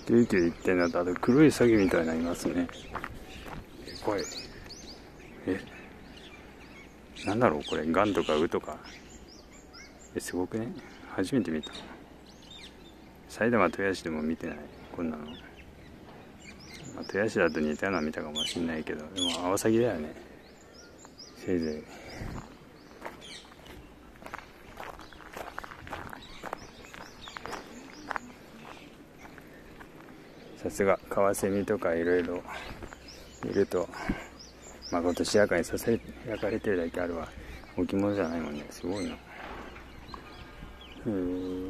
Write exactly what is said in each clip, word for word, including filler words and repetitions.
キュイキュイ言ってんのと、あと黒いサギみたいなのいますね。怖い。え、なんだろうこれ、ガンとかウとか。え、すごくね、初めて見た。埼玉豊橋でも見てない、こんなの。まあ、豊橋だと似たようなの見たかもしんないけど、でもアワサギだよね、せいぜい。さすがカワセミとかいろいろいると、まことしやかにさせ焼かれてるだけあるわ。置物じゃないもんね、すごいな。へー、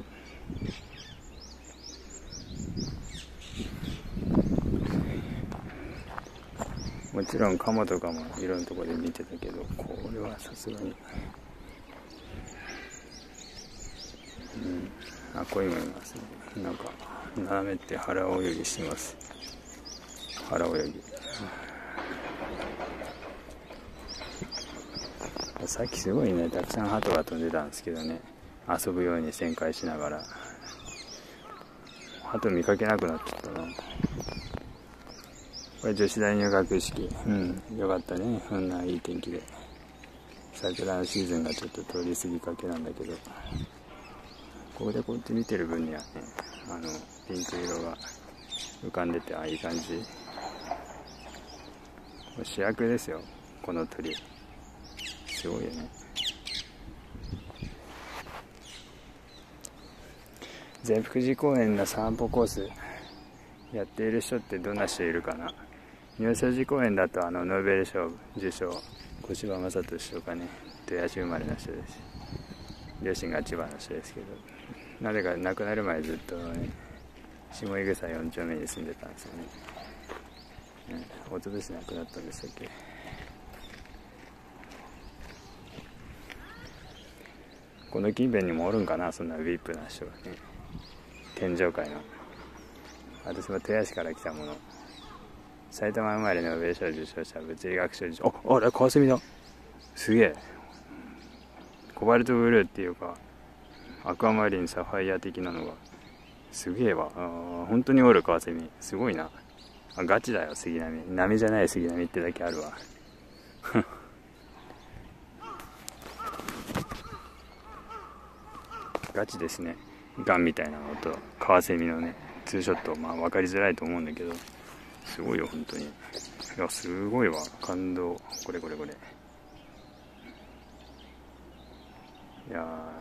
もちろんカモとかもいろんなところで見てたけど、これはさすがに、うん、あ、こういうのいますね。なんか斜めって腹泳ぎしてます。腹泳ぎ。さっきすごいね、たくさん鳩が飛んでたんですけどね、遊ぶように旋回しながら。鳩見かけなくなっちゃったな。これ女子大入学式。うん、よかったね、こんないい天気で。桜のシーズンがちょっと通り過ぎかけなんだけど、ここでこうやって見てる分にはね、あのピンク色が浮かんでて、あ、いい感じ。主役ですよ、この鳥。すごいよね。善福寺公園の散歩コースやっている人ってどんな人いるかな。妙正寺公園だとあのノーベル賞受賞小柴正俊とかね、豊橋生まれの人です。両親が千葉の人ですけど、なぜか亡くなる前ずっとね、下井草よん丁目に住んでたんですよね。うん、一昨年亡くなったんでしたっけ。この近辺にもおるんかな、そんなウィープな人がね。天上界の。私も豊橋から来たもの。埼玉生まれのノーベル賞受賞者、物理学賞受賞。あ、あれカワセミだ。すげえ。コバルトブルーっていうか、アクアマリン、サファイア的なのが。すげえわ。あ、本当におるカワセミ。すごいな。あ、ガチだよ、杉並。波じゃない杉並ってだけあるわ。ガチですね。ガンみたいなのとカワセミのね、ツーショット、まあ分かりづらいと思うんだけど、すごいよ本当に。いや、すごいわ、感動。これこれこれ。いやー。